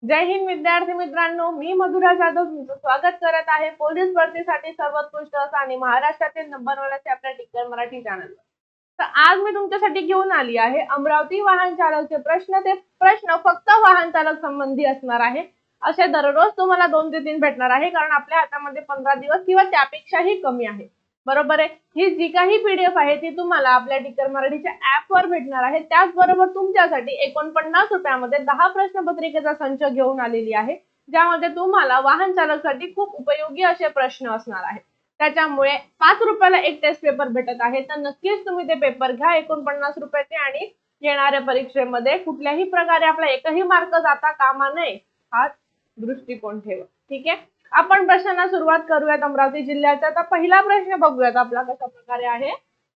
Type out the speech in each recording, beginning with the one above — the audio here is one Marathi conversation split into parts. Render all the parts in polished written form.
जय हिंद विद्यार्थी मित्रांनो, मी मधुरा जाधव तुमचं स्वागत करत आहे पोलीस भरतीसाठी सर्वोत्कृष्ट असं आणि महाराष्ट्रातील नंबर 1 असे आपल्या टिकर मराठी चॅनलवर। तर आज मी तुमच्यासाठी घेऊन आली आहे अमरावती वाहन चालकचे प्रश्न। ते प्रश्न फक्त वाहन चालक संबंधी असणार आहे। असे दररोज तुम्हाला 2 ते 3 भेटणार आहे, कारण आपल्या हातामध्ये 15 दिवस किंवा त्यापेक्षाही कमी आहे। बरोबर आहे। ही जी काही पीडीएफ आहे ती तुम्हाला आपल्या टिकर मराठीच्या ऍप वर भेटणार आहे। त्याचबरोबर तुमच्यासाठी 49 रुपयामध्ये 10 प्रश्नपत्रिकेचा संच घेऊन आलेली आहे, ज्यामध्ये तुम्हाला वाहन चालकासाठी खूप उपयोगी असे प्रश्न असणार आहेत। त्याच्यामुळे 5 रुपयाला एक टेस्ट पेपर भेटत आहे, तर नक्कीच तुम्ही ते पेपर घ्या 49 रुपयाचे आणि येणाऱ्या परीक्षेमध्ये कुठल्याही प्रकारे आपला एकही मार्क जाता कामा नये हा दृष्टिकोन ठेवा। ठीक आहे, आपण प्रश्नांना सुरुवात करूयात अमरावती जिल्ह्याचा। तर पहिला प्रश्न बघूयात आपला कशा प्रकारे आहे।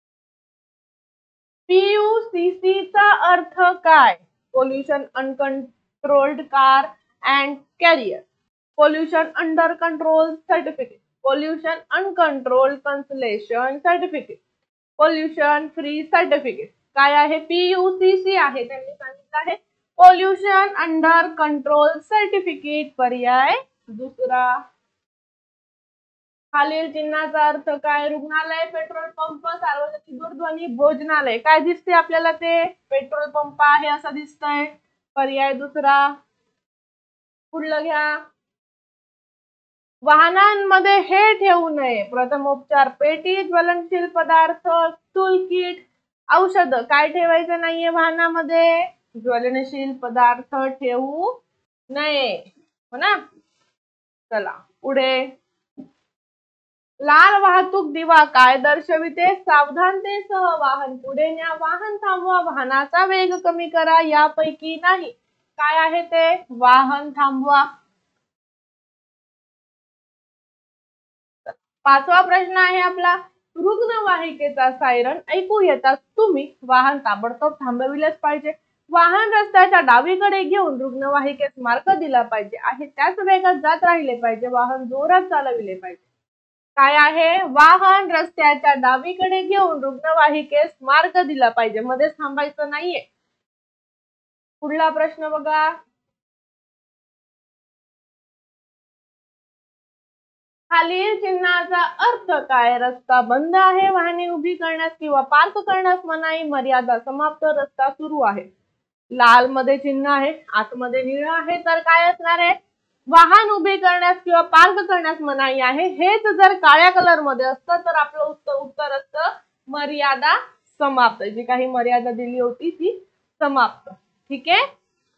पीयूसीसी चा अर्थ काय? Pollution uncontrolled car and carrier, pollution under control certificate, pollution uncontrolled consolation certificate, pollution free certificate. काय आहे? पीयूसीसी आहे, त्यांनी सांगितलं आहे पोल्युशन अंडर कंट्रोल सर्टिफिकेट। पर्याय दुसरा। खालील चिन्हाचा अर्थ काय? रुग्णालय, पेट्रोल पंप, सार्वजनिक दूरध्वनी, भोजनालय। काय दिसते आपल्याला? ते पेट्रोल पंप आहे असं दिसतंय। पर्याय दुसरा। पुढलं घ्या। वाहनांमध्ये हे ठेवू नये: प्रथमोपचार पेटी, ज्वलनशील पदार्थ, टूलकिट, औषध। काय ठेवायचं नाहीये वाहनामध्ये? ज्वलनशील पदार्थ ठेवू नये, हो ना। चला पुढे। लाल वाहतूक दिवा काय दर्शविते? सावधानतेसह वाहन पुढे न्या, वाहन थांबवा, वाहनाचा वेग कमी करा, यापैकी नाही। काय आहे ते? वाहन थांबवा। पाचवा प्रश्न आहे आपला, रुग्णवाहिकेचा सायरन ऐकू येताच तुम्ही वाहन ताबडतोब थांबविलेच पाहिजे। वाहन रस्त्याच्या डावीकडे घेऊन रुग्णवाहिकेस मार्ग दिला पाहिजे आहे, त्याच वेगात जात राहिले पाहिजे, वाहन जोरात चालविले पाहिजे। काय आहे? वाहन रस्त्याच्या डावीकडे घेऊन रुग्णवाहिकेस मार्ग दिला पाहिजे, मध्येच थांबायचं नाहीये। पुढला प्रश्न बघा। खालील चिन्हाचा अर्थ काय? रस्ता बंद आहे, वाहने उभी करण्यास किंवा पार्क करण्यास मनाई, मर्यादा समाप्त, रस्ता सुरू आहे। लाल मध्ये चिन्ह आहे, आतमध्ये निळं आहे, तर काय असणार आहे? वाहन उभी करण्यास किंवा पार्क करण्यास मनाई आहे। हेच जर काळ्या कलर मध्ये असतं तर आपलं उत्तर असतं मर्यादा समाप्त। जी काही मर्यादा दिली होती ती समाप्त। ठीक आहे।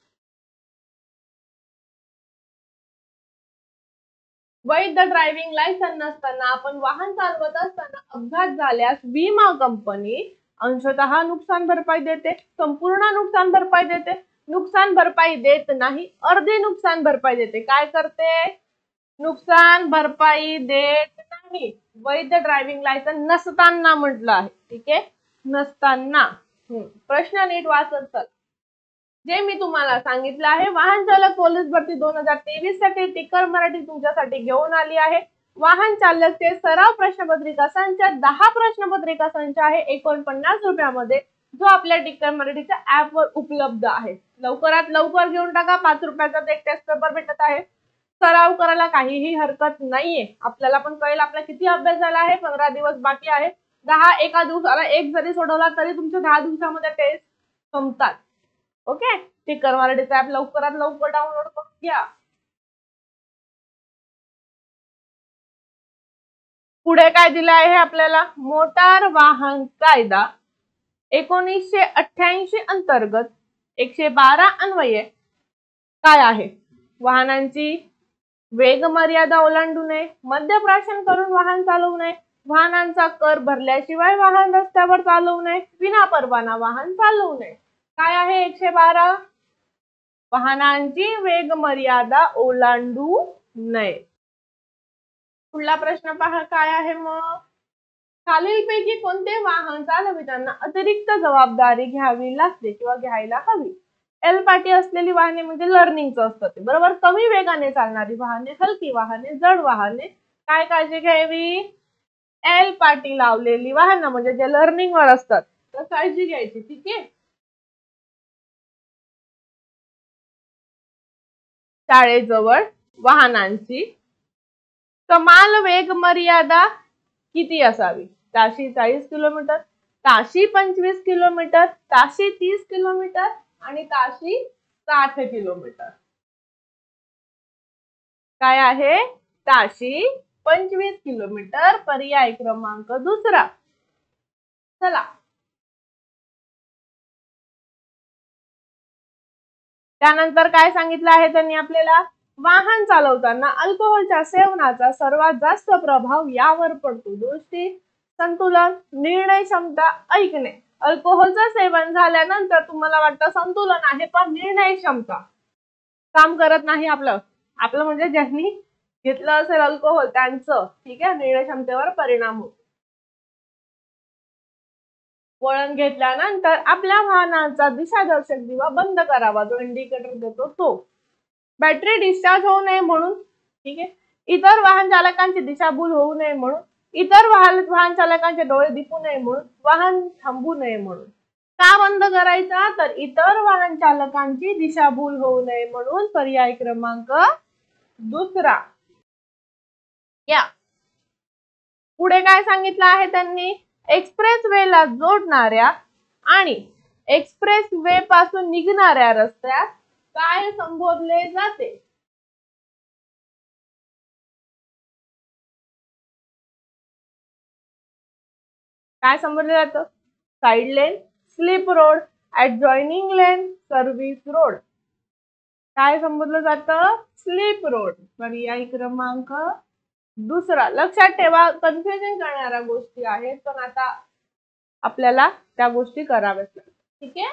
वैध ड्रायव्हिंग लायसन नसताना आपण वाहन चालवत असताना अपघात झाल्यास विमा कंपनी अंशतः नुकसान भरपाई देते, संपूर्ण नुकसान भरपाई देते, नुकसान भरपाई देत नाही, अर्धी नुकसान भरपाई देते। काय करते? नुकसान भरपाई देत नाही। वैध ड्रायव्हिंग लायसन नसताना म्हटलं आहे। ठीक आहे, नसताना। प्रश्न नीट वाचत चला। जे मी तुम्हाला सांगितलं आहे, वाहन चालक पोलीस भरती 2023 साठी टिकर मराठी तुमच्यासाठी घेऊन आली आहे। वाहन चालकचे सराव प्रश्नपत्रिका संच 10 प्रश्नपत्रिका संच आहे 49 रुपयामध्ये, जो आपल्या टिकर मराठीच्या ऍप वर उपलब्ध आहे। लवकरात लवकर घेऊन टाका, 5 रुपयाचा एक टेस्ट पेपर भेटत आहे। सराव करायला काहीही हरकत नाहीये। आपल्याला पण कळेल आपला किती अभ्यास झाला आहे। 15 दिवस बाकी आहे। 10 एका दिवसाला एक जरी सोडवला तरी तुमच्या 10 दिवसामध्ये टेस्ट संपतात। ओके, टिकर मराठीचा ऍप लवकरात लवकर डाउनलोड करून घ्या। पुढे काय दिलं आहे आपल्याला? मोटार वाहन कायदा 1988 अंतर्गत 112 अन्वये काय आहे? वाहनांची वेग मर्यादा ओलांडू नये, मद्यप्राशन करून वाहन चालवू नये, वाहनांचा कर भरल्याशिवाय वाहन रस्त्यावर चालवू नये, विना परवाना वाहन चालवू नये। काय आहे 112? वाहनांची वेग मर्यादा ओलांडू नये। पुढला प्रश्न पहा काय आहे मग। खालीलपैकी कोणते वाहन चालविताना अतिरिक्त जबाबदारी घ्यावी लागते किंवा घ्यायला हवी? एल पाटी असलेली वाहने म्हणजे लर्निंगचं असतं ते, बरोबर। कमी वेगाने चालणारी वाहने, हलकी वाहने, जड वाहने। काय काळजी घ्यावी? एल पाटी लावलेली वाहनं म्हणजे जे लर्निंग वर असतात तर काळजी घ्यायची। ठीक आहे। शाळेजवळ वाहनांची कमाल वेग मर्यादा किती असावी? ताशी 40 किलोमीटर, ताशी 25 किलोमीटर, ताशी 30 किलोमीटर आणि ताशी 60 किलोमीटर. काय आहे? ताशी 25 किलोमीटर. पर्याय क्रमांक दुसरा. चला, त्यानंतर काय सांगितलं आहे त्यांनी आपल्याला? वाहन चालवताना अल्कोहोलच्या सेवनाचा सर्वात जास्त प्रभाव यावर पडतो. दृष्टी, संतुलन, निर्णय क्षमता, ऐकणे. अल्कोहोलचं सेवन झाल्यानंतर तुम्हाला वाटतं संतुलन आहे, पण निर्णय क्षमता काम करत नाही आपलं. आपलं म्हणजे ज्यांनी घेतलं असेल अल्कोहोल त्यांचं, ठीक आहे, निर्णय क्षमतेवर परिणाम होतो. वळण घेतल्यानंतर आपल्या वाहनाचा दिशादर्शक दिवा बंद करावा, जो इंडिकेटर देतो तो. बॅटरी डिस्चार्ज होऊ नये म्हणून, ठीक आहे, इतर वाहन चालकांची दिशाभूल होऊ नये म्हणून, इतर वाहन चालकांचे डोळे दिपू नये म्हणून, वाहन थांबू नये म्हणून. का बंद करायचा? तर इतर वाहन चालकांची दिशाभूल होऊ नये म्हणून. पर्याय क्रमांक दुसरा. या पुढे काय सांगितलं आहे त्यांनी? एक्सप्रेस वे ला जोडणाऱ्या आणि एक्सप्रेस वे पासून निघणाऱ्या रस्त्यात काय संबोधले जाते? काय संबोधले जातं? Side lane, slip road, adjoining lane, service road. काय संबोधलं जातं? Slip road. पर्याय क्रमांक दुसरा. लक्षात ठेवा, कन्फ्युजन करणाऱ्या गोष्टी आहेत, पण आता आपल्याला त्या गोष्टी कराव्याच लागतात. ठीक आहे.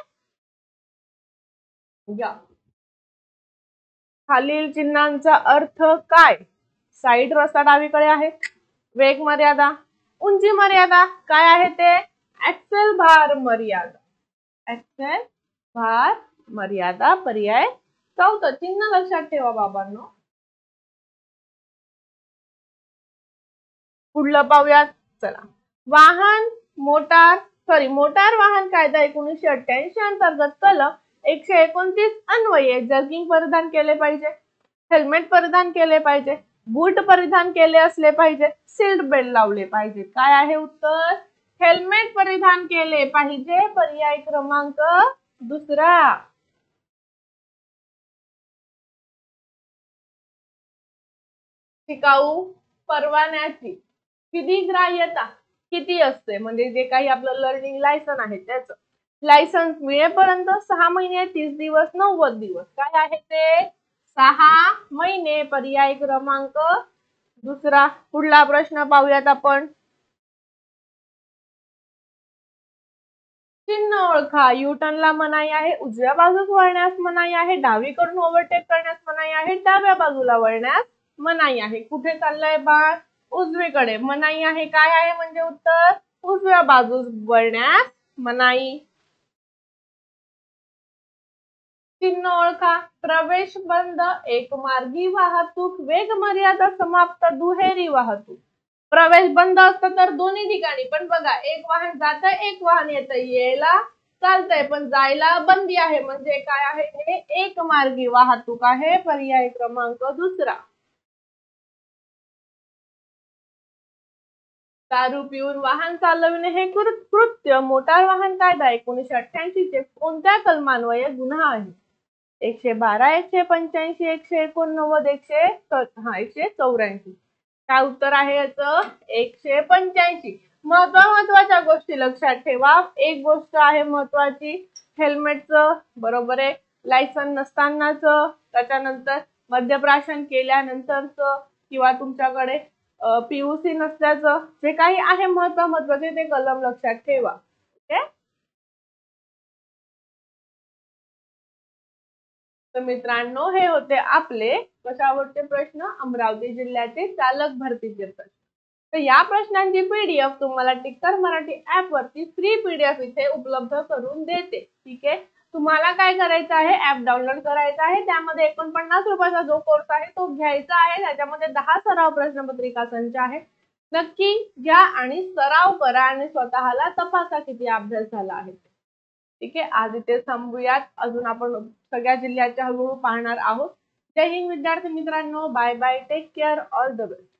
खालील चिन्हांचा अर्थ काय? साईड रस्ता डावीकडे आहे. वेग मर्यादा, उंची मर्यादा काय आहे ते? ऍक्सेल भार मर्यादा. ऍक्सेल भार मर्यादा. पर्याय चौथा. चिन्ह लक्षात ठेवा बाबांनो. पुढलं पाहूयात. चला, मोटार वाहन कायदा 1988 अंतर्गत कलम 129 अन्वये जर्किंग परिधान केले पाहिजे, हेल्मेट परिधान केले पाहिजे, बूट परिधान केले असले पाहिजे, सीट बेल्ट लावले पाहिजे. काय आहे उत्तर? हेल्मेट परिधान केले पाहिजे. पर्याय क्रमांक दुसरा. शिकाऊ परवान्याची विधिग्राह्यता किती असते? म्हणजे जे काही आपलं लर्निंग लायसन आहे त्याचं. लायसन्स मिळेपर्यंत 6 महिने, 30 दिवस, 90 दिवस. काय आहे ते? 6 महिने. पर्याय क्रमांक दुसरा. पुढला प्रश्न पाहूयात आपण. चिन्ह ओळखा. युटर्नला मनाई आहे, उजव्या बाजूस वळण्यास मनाई आहे, डावीकडून ओव्हरटेक करण्यास मनाई आहे, डाव्या बाजूला वळण्यास मनाई आहे. कुठे चाललंय बाळ? उजवीकडे मनाई आहे. काय आहे म्हणजे उत्तर? उजव्या बाजूस वळण्यास मनाई. चिन्ह ओळखा. प्रवेश बंद, एकमार्गी वाहतूक, वेग मर्यादा समाप्त, दुहेरी वाहतूक. प्रवेश बंद असतं तर दोन्ही ठिकाणी, पण बघा एक वाहन जातंय, एक वाहन येतंय. यायला चालतंय पण जायला बंदी आहे, म्हणजे काय आहे हे? एकमार्गी वाहतूक आहे. पर्याय क्रमांक दुसरा. दारू पिऊन वाहन चालविणे हे कृत्य मोटार वाहन कायदा 1988 चे कोणत्या कलमान्वये गुन्हा आहे? 112, 185, 189, 184. काय उत्तर आहे याचं? 185. महत्वाच्या गोष्टी लक्षात ठेवा. एक गोष्ट आहे महत्वाची, हेल्मेटचं, बरोबर आहे, लायसन नसतानाचं, त्याच्यानंतर मद्यप्राशन केल्यानंतरचं, किंवा तुमच्याकडे PUC नसल्याचं, जे काही आहे महत्वाचे ते कलम लक्षात ठेवा. ओके. तर मित्रांनो, हे होते आपले कशावरचे प्रश्न? अमरावती जिल्ह्याचे चालक भरतीचे प्रश्न. तर या प्रश्नांची PDF तुम्हाला टिक्कर मराठी ऍप वरती फ्री PDF इथे उपलब्ध करून देते. ठीक आहे. तुम्हाला काय करायचं आहे? ऍप डाउनलोड करायचं आहे. त्यामध्ये 49 रुपयाचा जो कोर्स आहे तो घ्यायचा आहे. त्याच्यामध्ये 10 सराव प्रश्नपत्रिका संच आहे. नक्की घ्या आणि सराव करा आणि स्वतःला तपासा किती अभ्यास झाला आहे. ठीक आहे. आज इथे थांबूयात. अजून आपण सगळ्या जिल्ह्याच्या हळूहळू पाहणार आहोत. जय हिंद विद्यार्थी मित्रांनो. Bye bye. Take care. All the best.